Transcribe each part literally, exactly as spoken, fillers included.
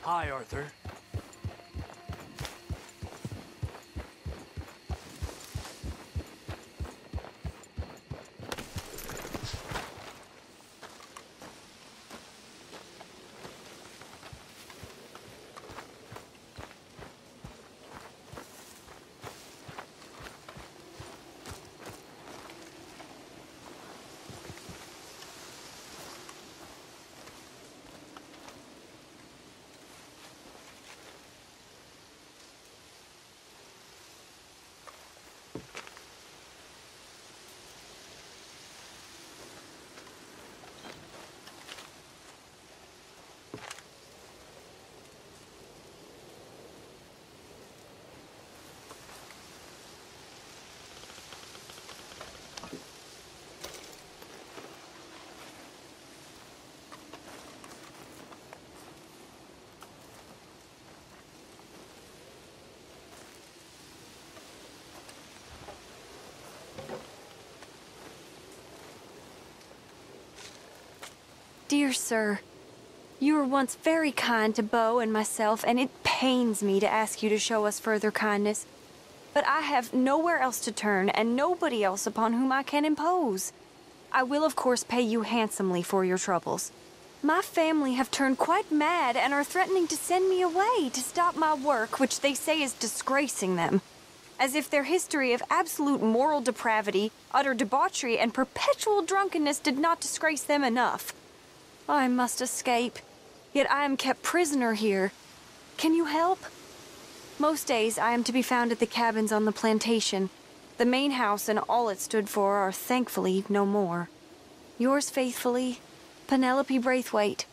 Hi, Arthur. Dear sir, you were once very kind to Beau and myself, and it pains me to ask you to show us further kindness. But I have nowhere else to turn, and nobody else upon whom I can impose. I will, of course, pay you handsomely for your troubles. My family have turned quite mad and are threatening to send me away to stop my work, which they say is disgracing them. As if their history of absolute moral depravity, utter debauchery, and perpetual drunkenness did not disgrace them enough. I must escape, yet I am kept prisoner here. Can you help? Most days I am to be found at the cabins on the plantation. The main house and all it stood for are thankfully no more. Yours faithfully, Penelope Braithwaite.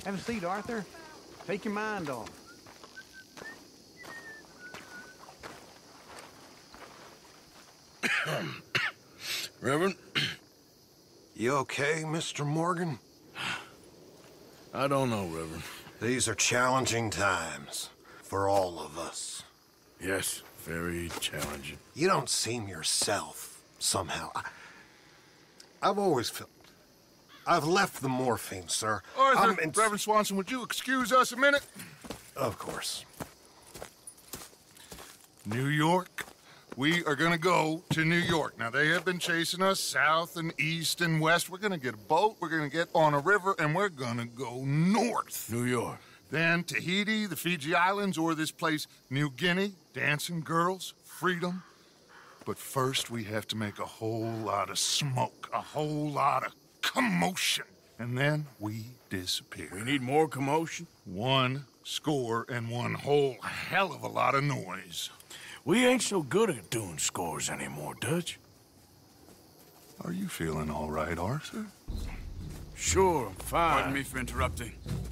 Have a seat, Arthur. Take your mind off. Reverend? You okay, Mister Morgan? I don't know, Reverend. These are challenging times for all of us. Yes, very challenging. You don't seem yourself, somehow. I, I've always felt... I've left the morphine, sir. Arthur, in... Reverend Swanson, would you excuse us a minute? Of course. New York. We are gonna go to New York. Now, they have been chasing us south and east and west. We're gonna get a boat, we're gonna get on a river, and we're gonna go north. New York. Then Tahiti, the Fiji Islands, or this place, New Guinea, dancing girls, freedom. But first, we have to make a whole lot of smoke, a whole lot of commotion. And then we disappear. We need more commotion? One score and one whole hell of a lot of noise. We ain't so good at doing scores anymore, Dutch. Are you feeling all right, Arthur? Sure, I'm fine. Pardon me for interrupting.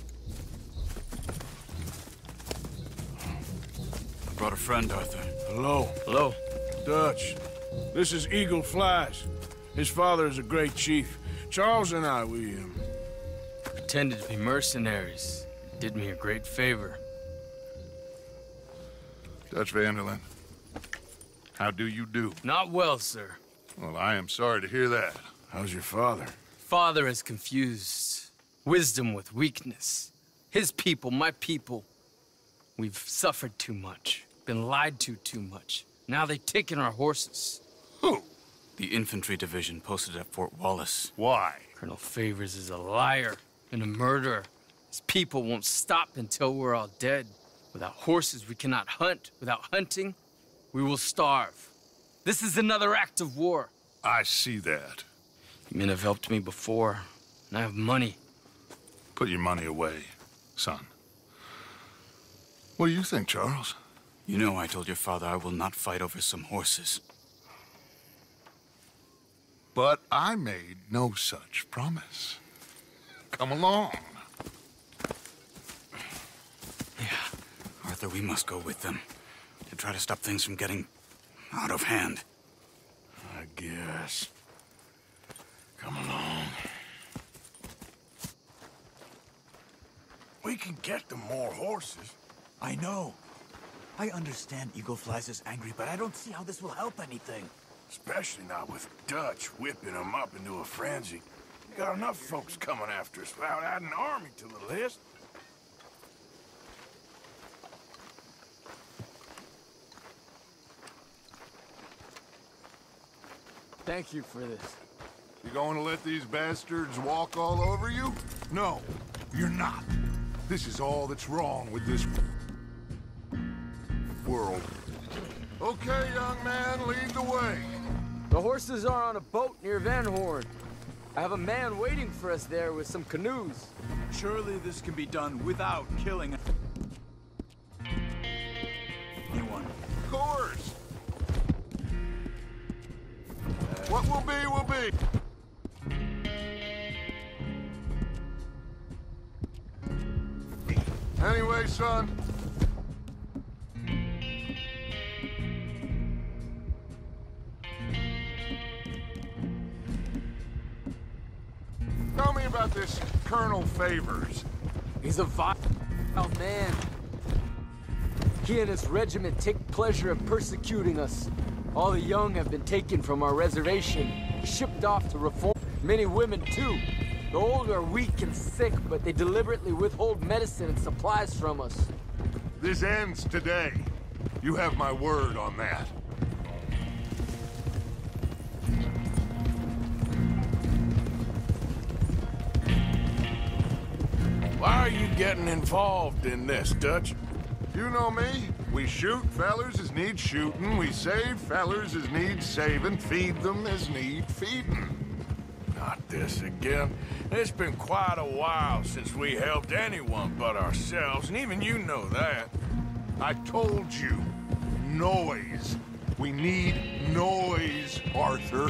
I brought a friend, Arthur. Hello. Hello. Dutch. This is Eagle Flies. His father is a great chief. Charles and I, we, um... Pretended to be mercenaries. Did me a great favor. Dutch van der Linde. How do you do? Not well, sir. Well, I am sorry to hear that. How's your father? Father has confused wisdom with weakness. His people, my people. We've suffered too much. Been lied to too much. Now they've taken our horses. Who? The infantry division posted at Fort Wallace. Why? Colonel Favors is a liar and a murderer. His people won't stop until we're all dead. Without horses, we cannot hunt. Without hunting, we will starve. This is another act of war. I see that. You men have helped me before, and I have money. Put your money away, son. What do you think, Charles? You know I told your father I will not fight over some horses. But I made no such promise. Come along. Yeah, Arthur, we must go with them to try to stop things from getting out of hand. I guess. Come along. We can get them more horses. I know. I understand Eagle Flies is angry, but I don't see how this will help anything. Especially not with Dutch whipping them up into a frenzy. We got enough folks coming after us without adding an army to the list. Thank you for this. You going to let these bastards walk all over you? No, you're not. This is all that's wrong with this world. Okay, young man, lead the way. The horses are on a boat near Van Horn. I have a man waiting for us there with some canoes. Surely this can be done without killing anyone. Of course. What will be, will be. Anyway, son. Tell me about this Colonel Favors. He's a vile man. He and his regiment take pleasure in persecuting us. All the young have been taken from our reservation, shipped off to reform. Many women, too. The old are weak and sick, but they deliberately withhold medicine and supplies from us. This ends today. You have my word on that. Why are you getting involved in this, Dutch? You know me. We shoot fellers as need shooting. We save fellers as need saving. Feed them as need feeding. Not this again. It's been quite a while since we helped anyone but ourselves, and even you know that. I told you. Noise. We need noise, Arthur.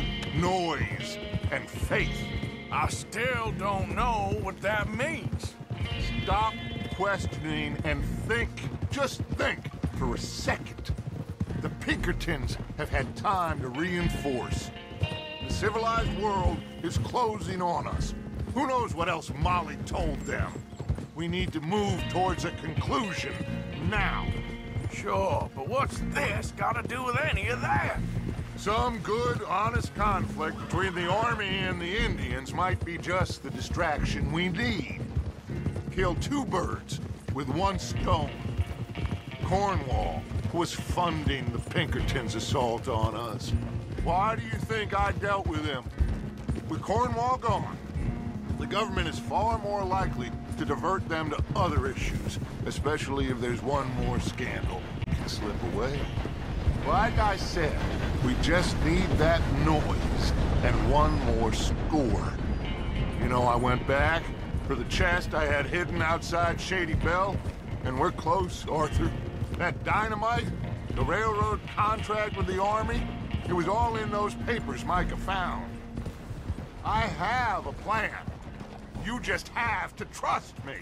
Noise and faith. I still don't know what that means. stop questioning and think, just think for a second. The Pinkertons have had time to reinforce. The civilized world is closing on us. Who knows what else Molly told them? We need to move towards a conclusion now. Sure, but what's this got to do with any of that? Some good, honest conflict between the army and the Indians might be just the distraction we need. Kill two birds with one stone. Cornwall was funding the Pinkertons' assault on us. Why do you think I dealt with him? With Cornwall gone, the government is far more likely to divert them to other issues, especially if there's one more scandal that can slip away. Like I said, we just need that noise and one more score. You know, I went back for the chest I had hidden outside Shady Belle, and we're close, Arthur. That dynamite, the railroad contract with the army, it was all in those papers Micah found. I have a plan. You just have to trust me.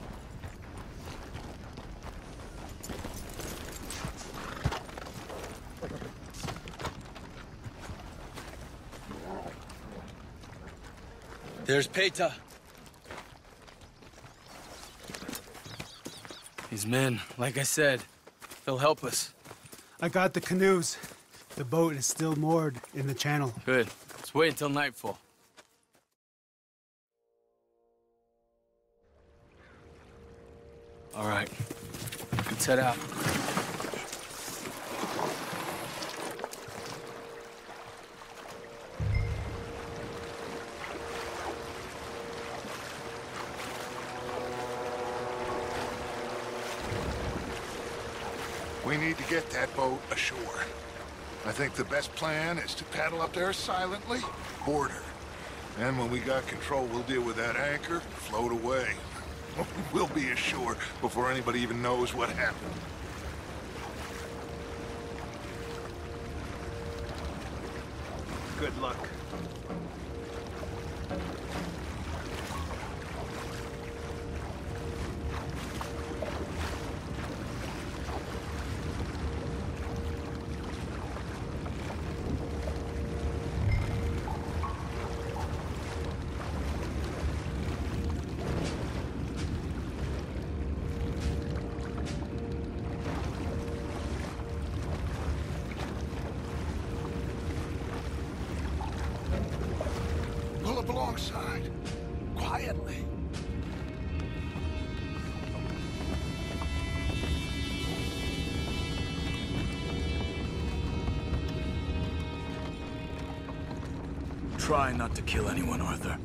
There's Peta. His men, like I said, they'll help us. I got the canoes. The boat is still moored in the channel. Good. Let's wait until nightfall. All right. Let's head out. We need to get that boat ashore. I think the best plan is to paddle up there silently, board her. And when we got control, we'll deal with that anchor, float away. We'll be ashore before anybody even knows what happened. Good luck. Pull up alongside, quietly. Try not to kill anyone, Arthur.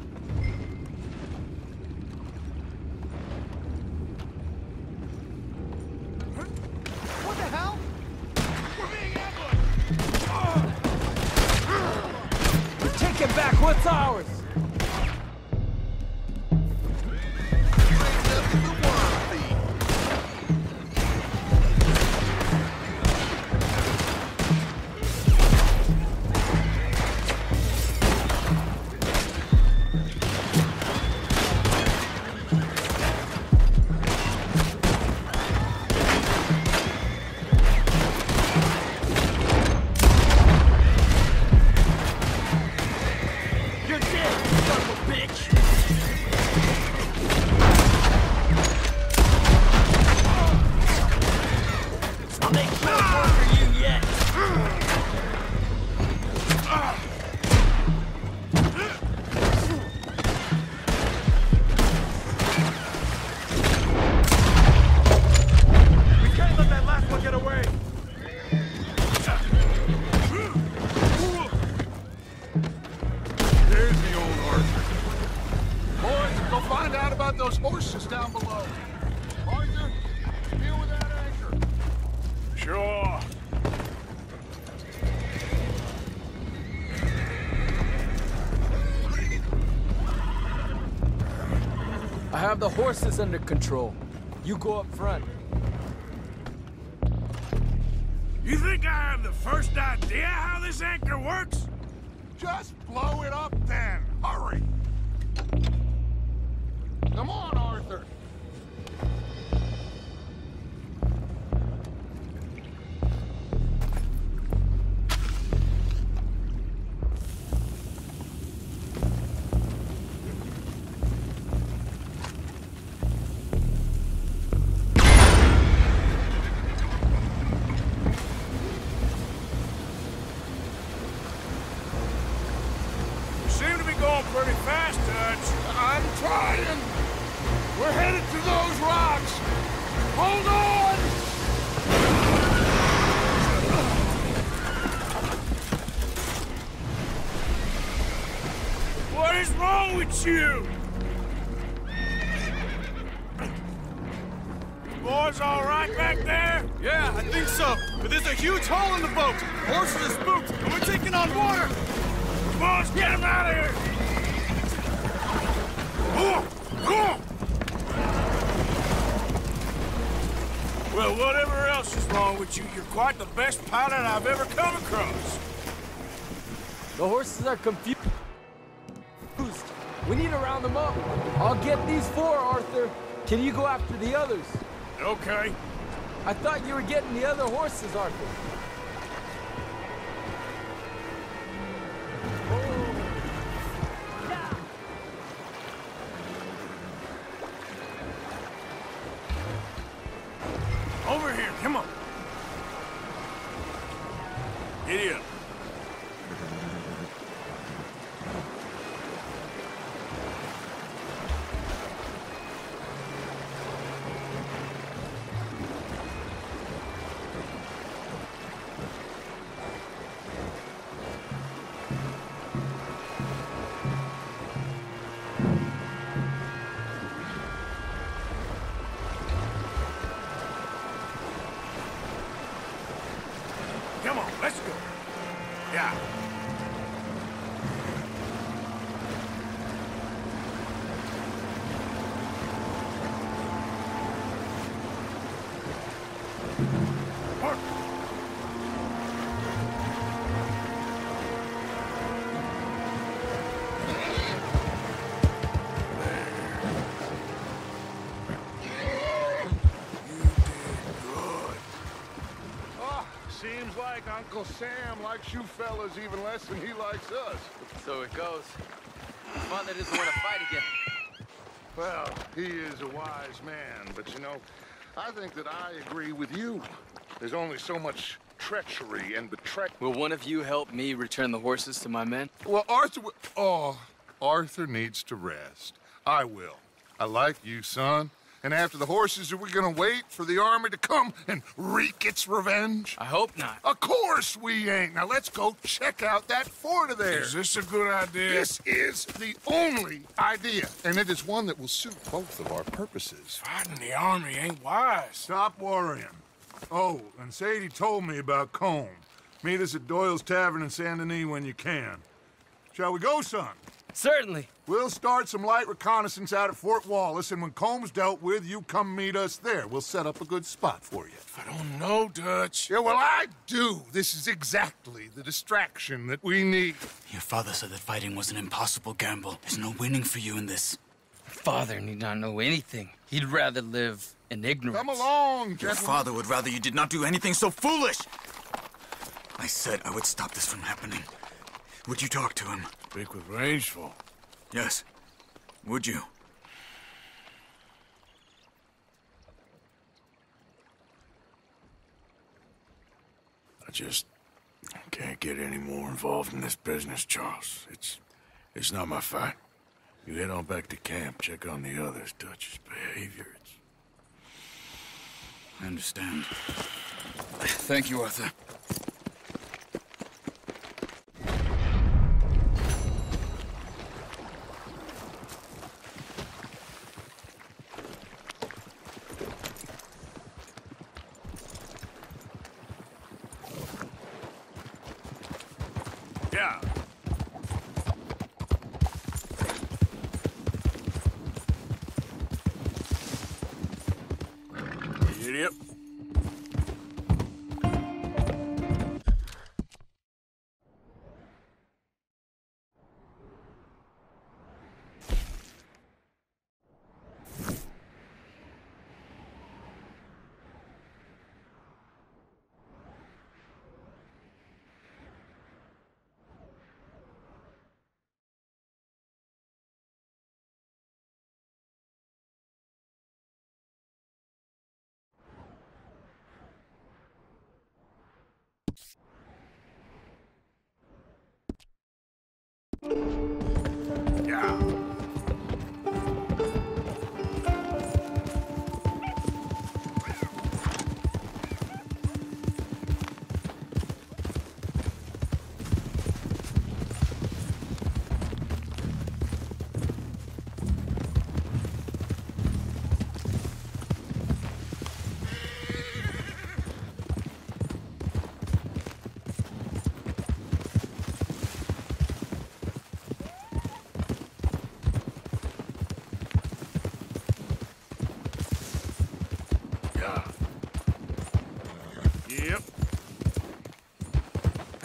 What the hell? We're taking back what's ours! Those horses down below. Arthur, deal with that anchor. Sure. I have the horses under control. You go up front. You think I have the first idea how this anchor works? Just blow it up then. Hurry. Come on, Arthur. trying! We're headed to those rocks! Hold on! What is wrong with you? Boys all right back there? Yeah, I think so. But there's a huge hole in the boat. Horses are spooked, and we're taking on water. Come on, let's get him out of here! Oh, oh. Well, whatever else is wrong with you, you're quite the best pilot I've ever come across. The horses are confused. We need to round them up. I'll get these four, Arthur. Can you go after the others? Okay. I thought you were getting the other horses, Arthur. Over here, come on. Giddy up. Come on, let's go. Yeah. Mark. Seems like Uncle Sam likes you fellas even less than he likes us. So it goes. Father doesn't want to fight again. Well, he is a wise man, but you know, I think that I agree with you. There's only so much treachery and betrayal. Will one of you help me return the horses to my men? Well, Arthur... Oh, Arthur needs to rest. I will. I like you, son. And after the horses, are we gonna wait for the army to come and wreak its revenge? I hope not. Of course we ain't. Now let's go check out that fort of theirs. Is this a good idea? This is the only idea, and it is one that will suit both of our purposes. Fighting the army ain't wise. Stop worrying. Oh, and Sadie told me about Combe. Meet us at Doyle's Tavern in Saint Denis when you can. Shall we go, son? Certainly. We'll start some light reconnaissance out at Fort Wallace, and when Comb's dealt with, you come meet us there. We'll set up a good spot for you. I don't know, Dutch. Yeah, well, I do. This is exactly the distraction that we need. Your father said that fighting was an impossible gamble. There's no winning for you in this. Father need not know anything. He'd rather live in ignorance. Come along, Your gentlemen. father would rather you did not do anything so foolish. I said I would stop this from happening. Would you talk to him? Speak with Rangeful. Yes. Would you? I just can't get any more involved in this business, Charles. It's it's not my fight. You head on back to camp, check on the others. Dutch's behavior, it's... I understand. Thank you, Arthur. Yeah. Idiot.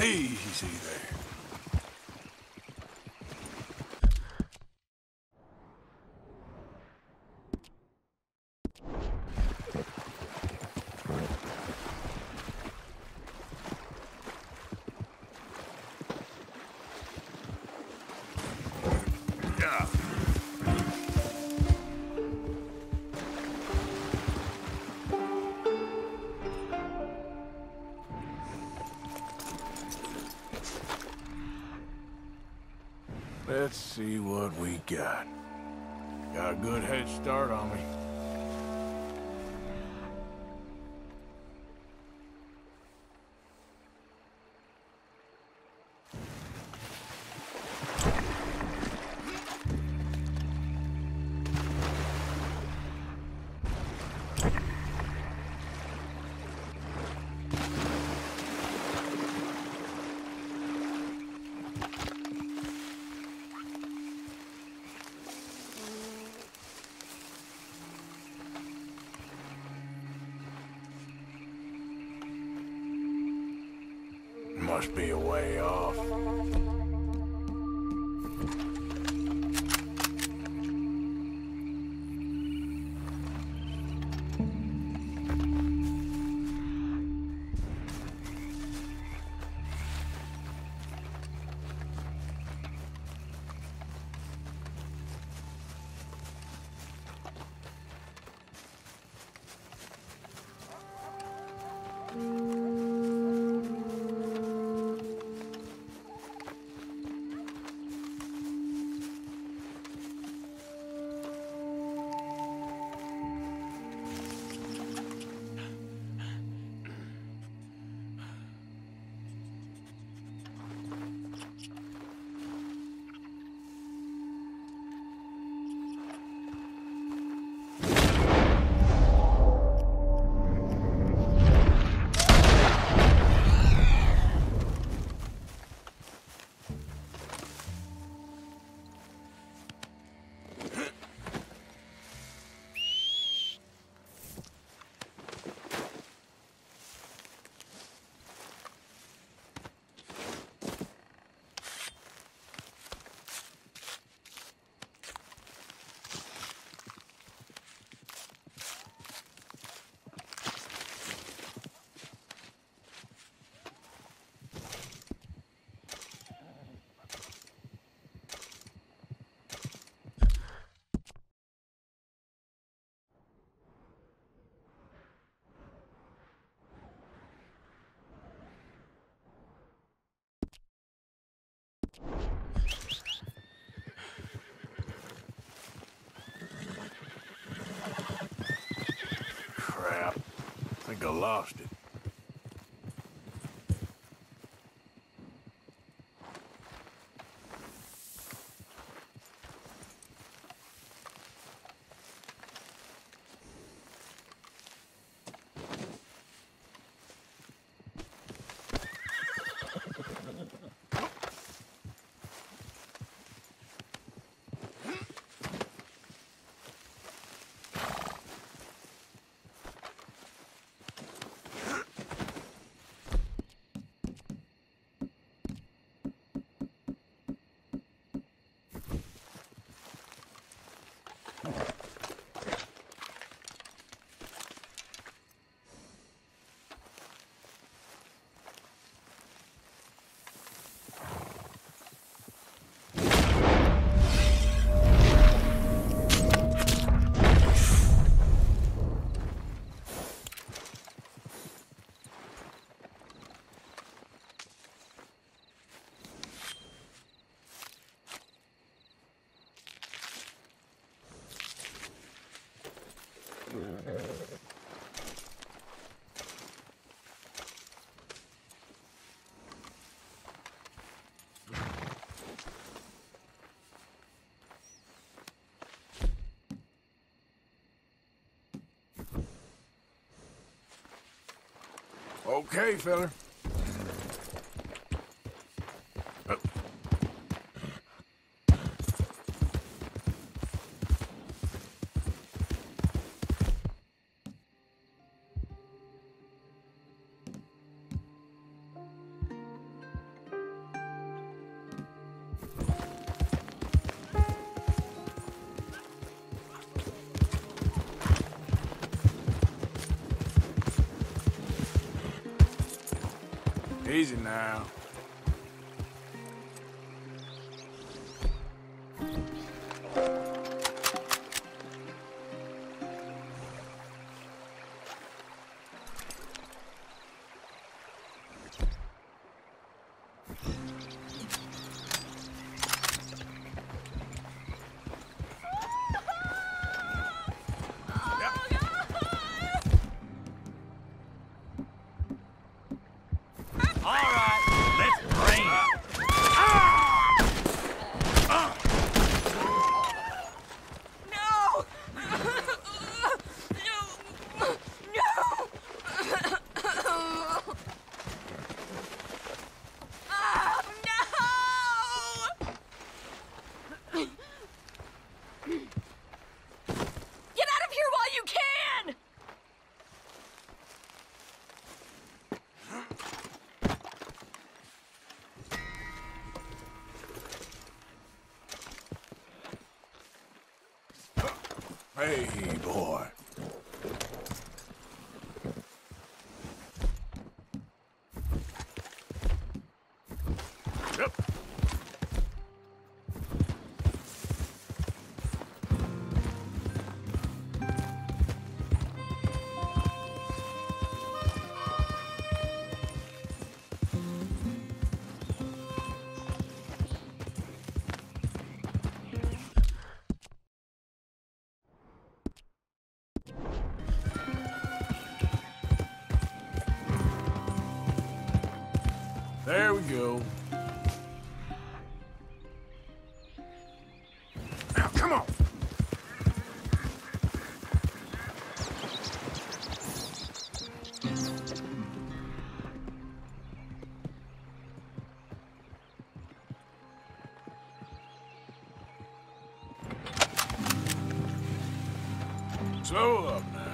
Easy there. Let's see what we got. Got a good head start on me. Must be a way off. Crap. I think I lost it. Okay, fella. Uh. Easy now. Hey, boy. Yep. There we go. Now, come on. Slow up now.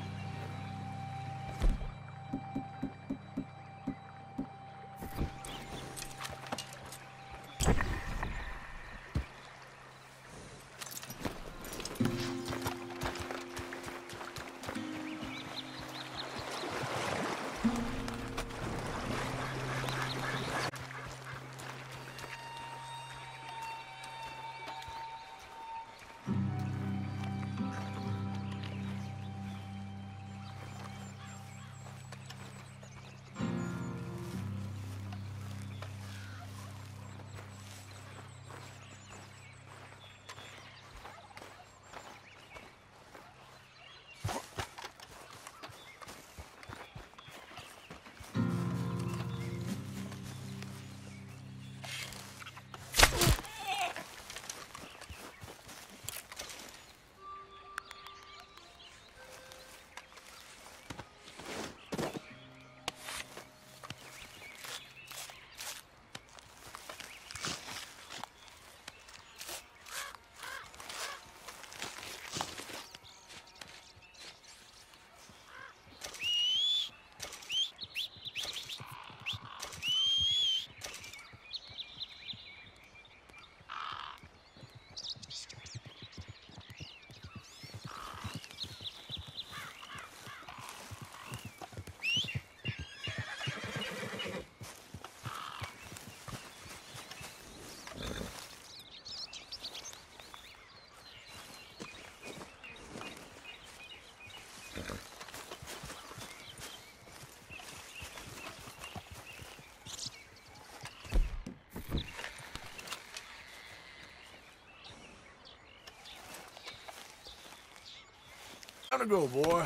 Time to go, boy.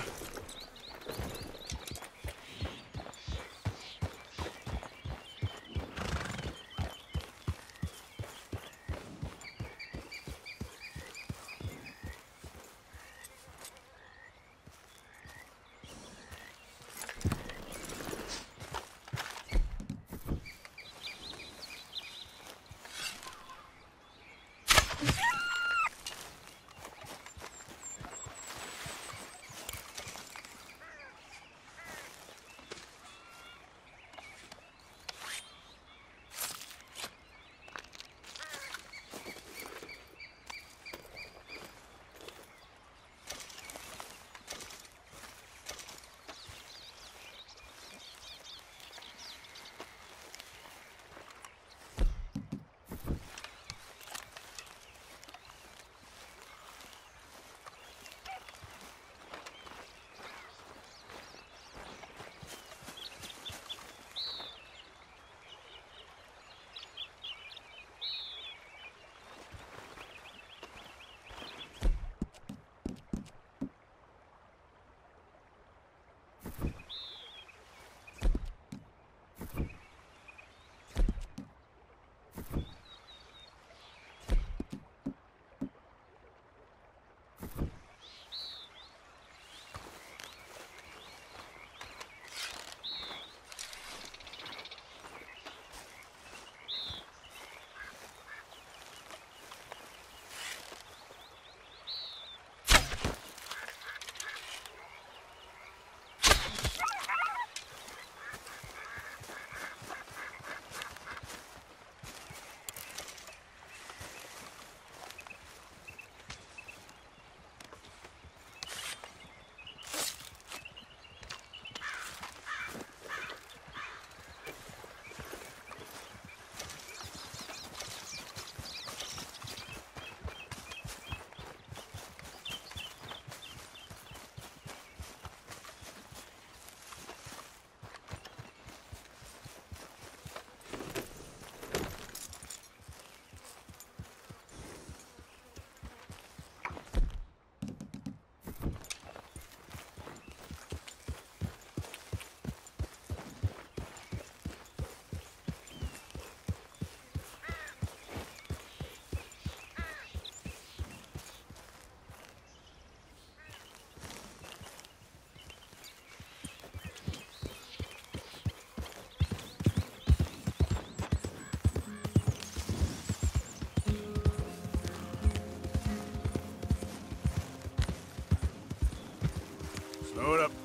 Throw it up.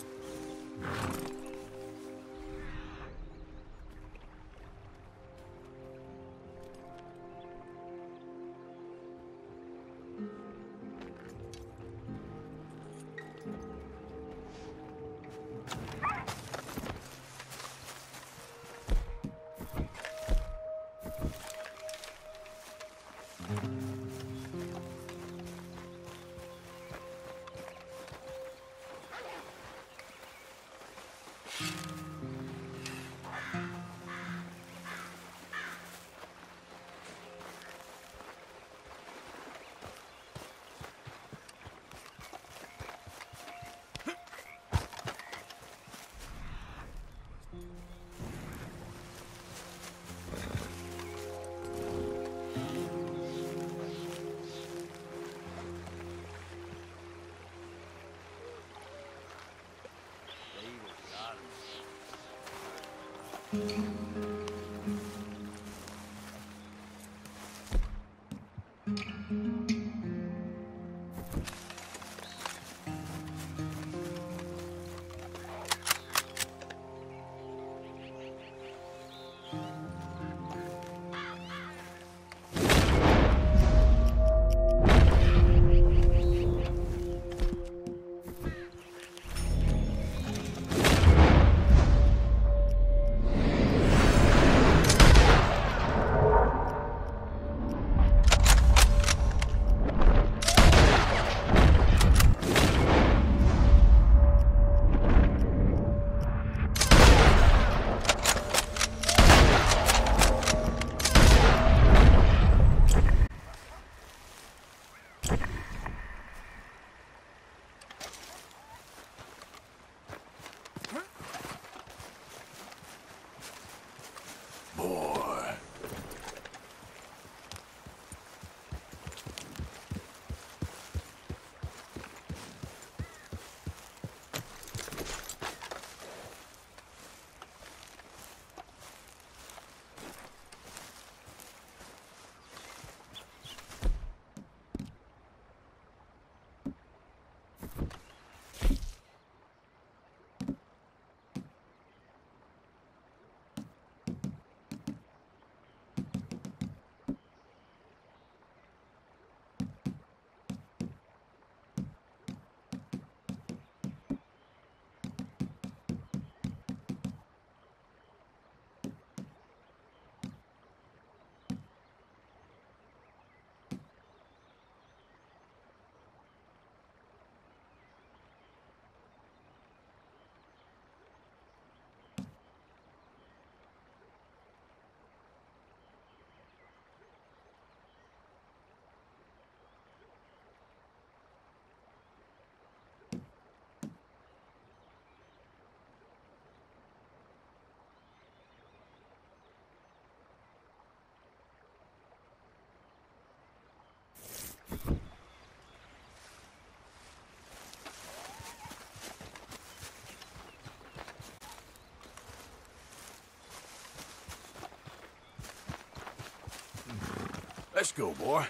Let's go, boy.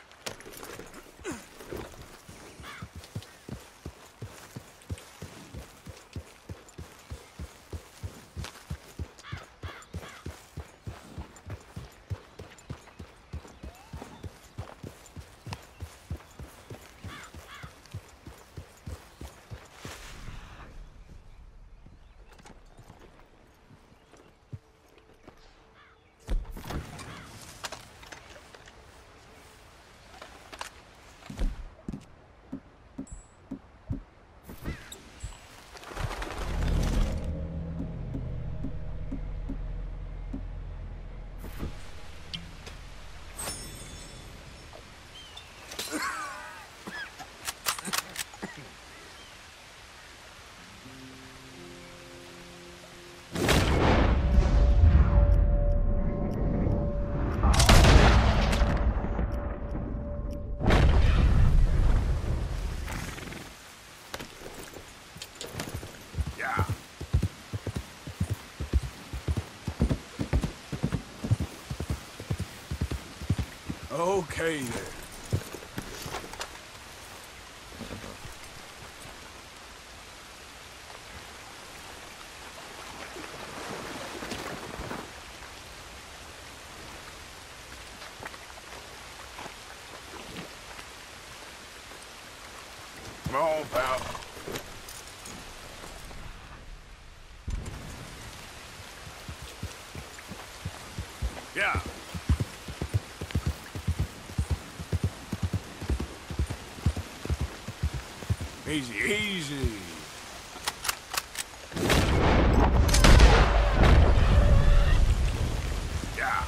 Okay, then. Come on, pal. Yeah. Easy, easy. Yeah.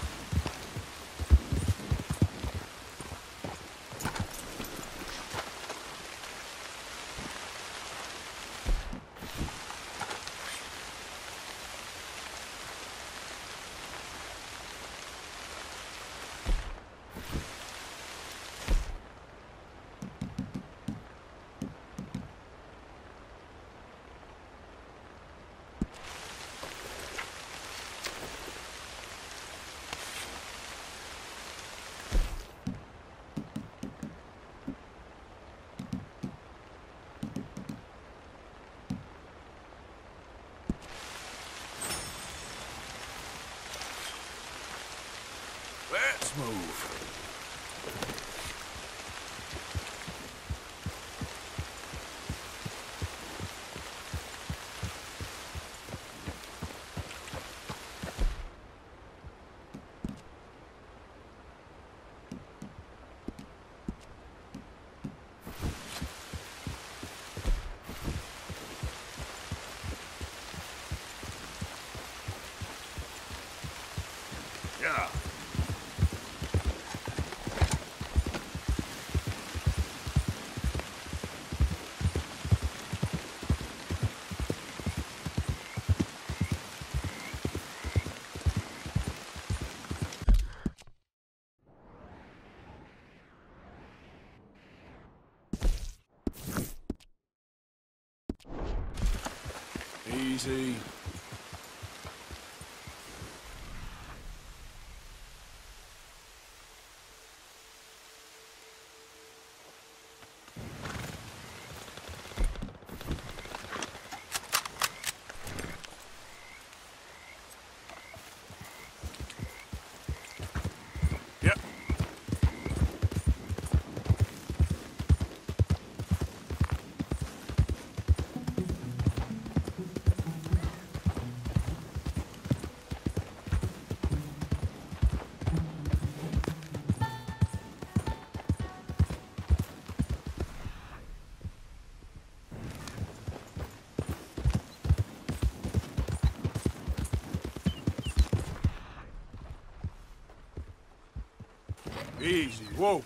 Let's move. Yeah. Easy. Yep. Easy. Whoa.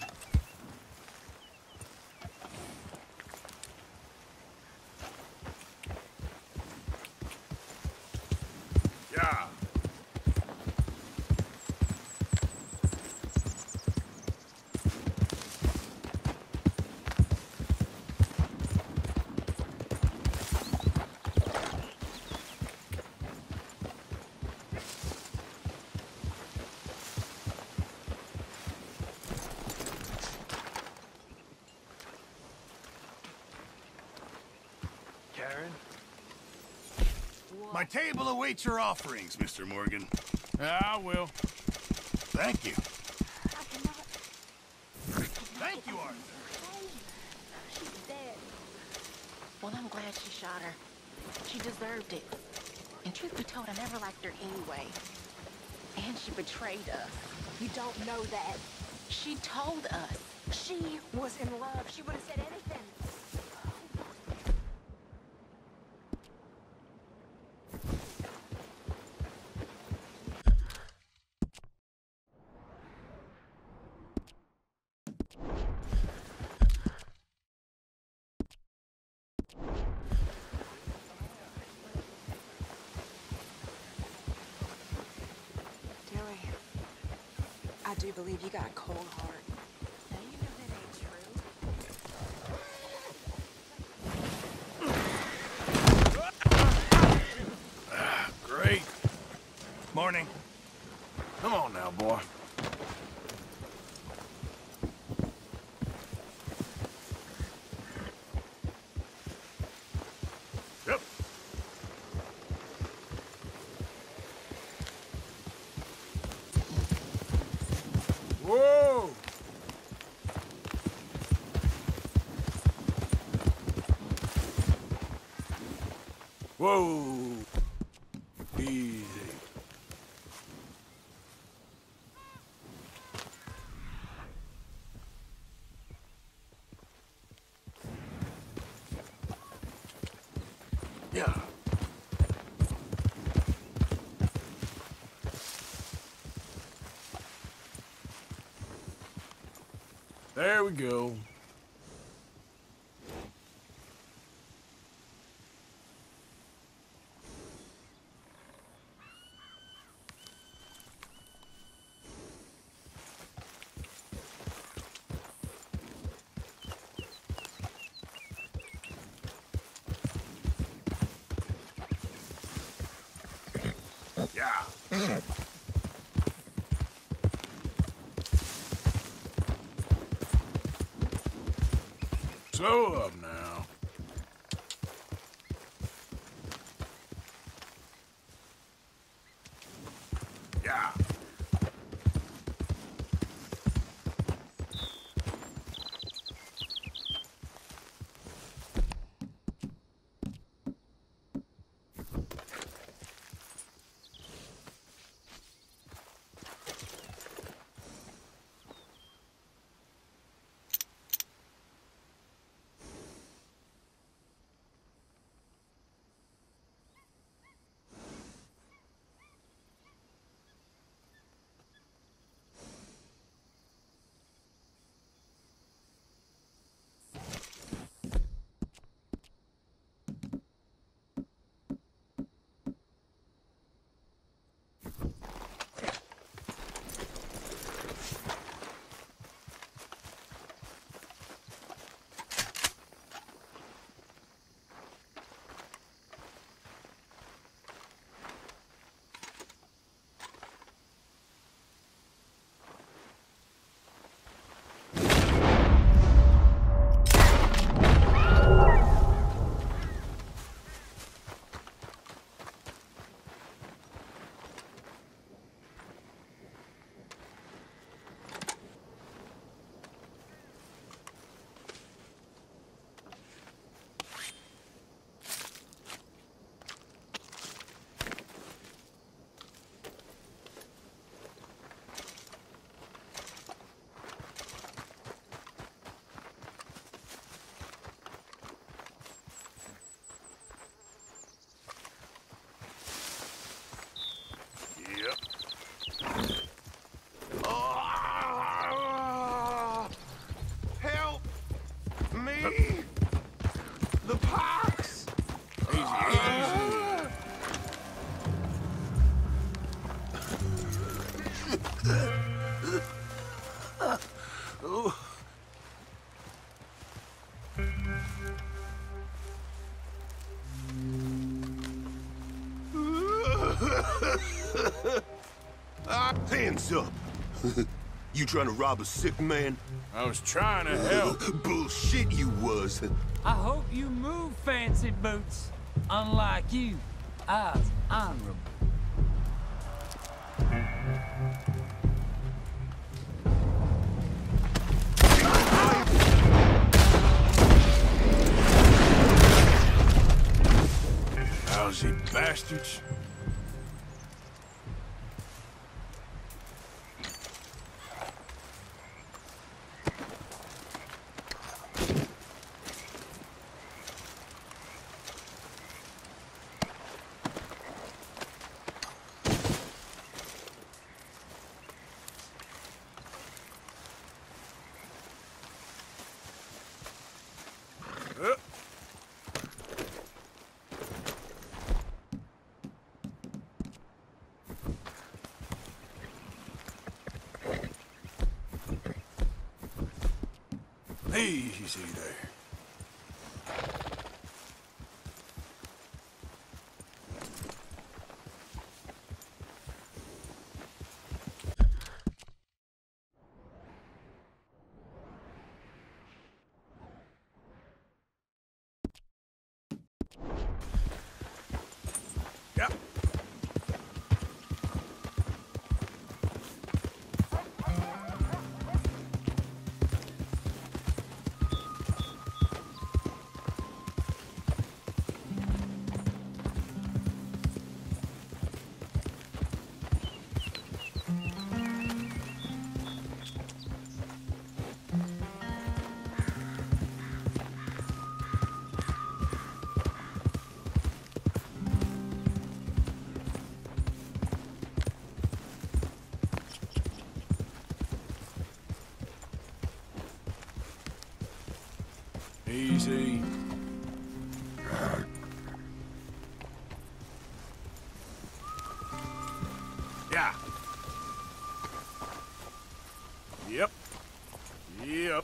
Yeah. Karen? My table awaits your offerings, Mister Morgan. I will. Thank you. Thank you, Arthur. She's dead. Well, I'm glad she shot her. She deserved it. And truth be told, I never liked her anyway. And she betrayed us. You don't know that. She told us. She was in love. She would have said anything. I do believe you got a cold heart. Now you know that ain't true. Ah, great. Morning. Come on now, boy. Yep. Whoa! Whoa. Easy. Yeah. There we go. Yeah. Slow up now. Yeah. Hands up! You trying to rob a sick man? I was trying to help. Bullshit you was. I hope you move, fancy boots. Unlike you, I was honorable. Lousy bastards. Easy there. Yep. Easy. Yeah. Yep. Yep.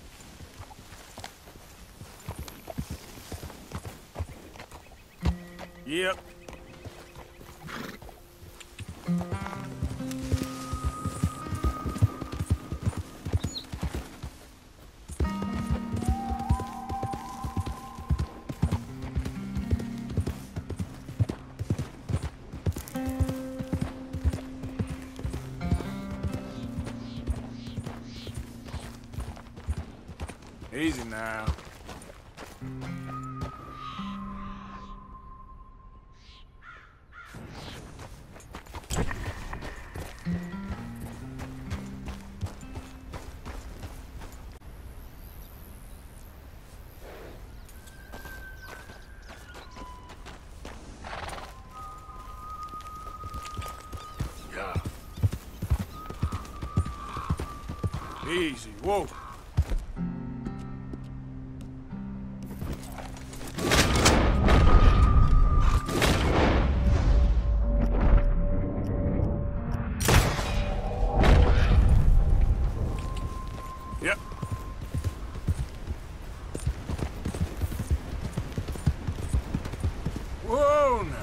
Yep. Easy now. Yeah. Easy. Whoa. Yep. Whoa now.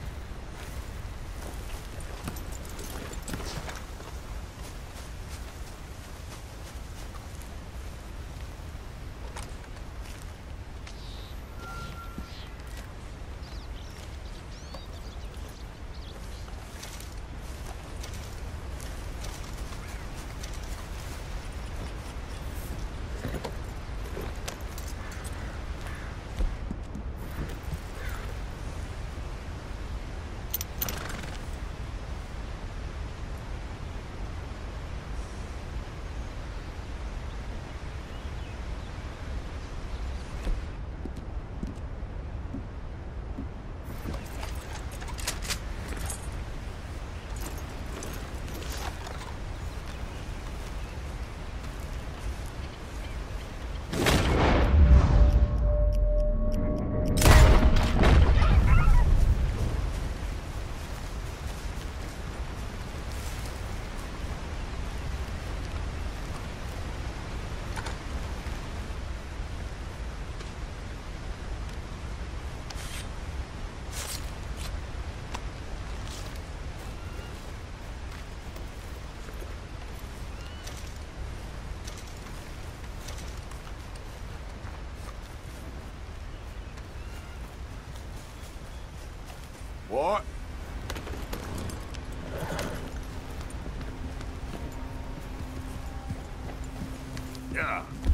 What? Yeah.